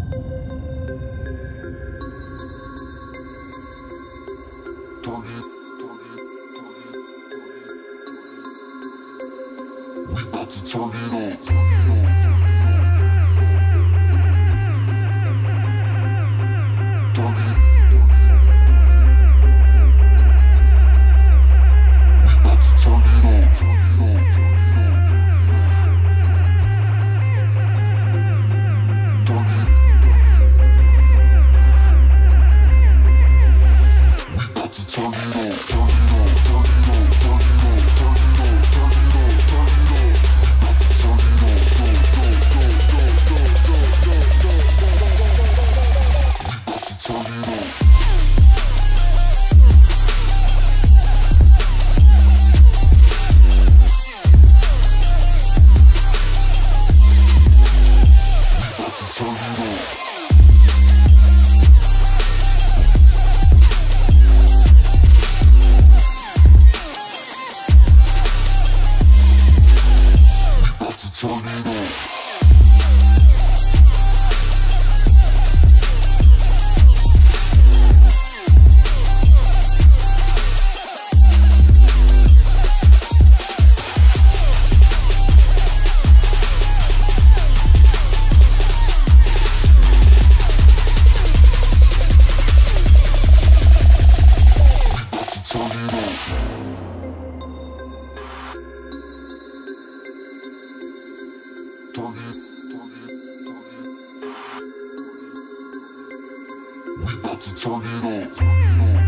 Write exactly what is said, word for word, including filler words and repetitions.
We about to turn it on. Turn it. We about to turn it on. Turn it. We about to turn it on. Turn it on. Turn it on. Turn it on. Turn it on. Turn it on. Turn it on. We about to turn it on. Go, go, go, go, go, go, go, go, go, go. We about to turn it on. Turn it on. We about to turn it on. Turn it, turn it, turn it. We about to turn it on.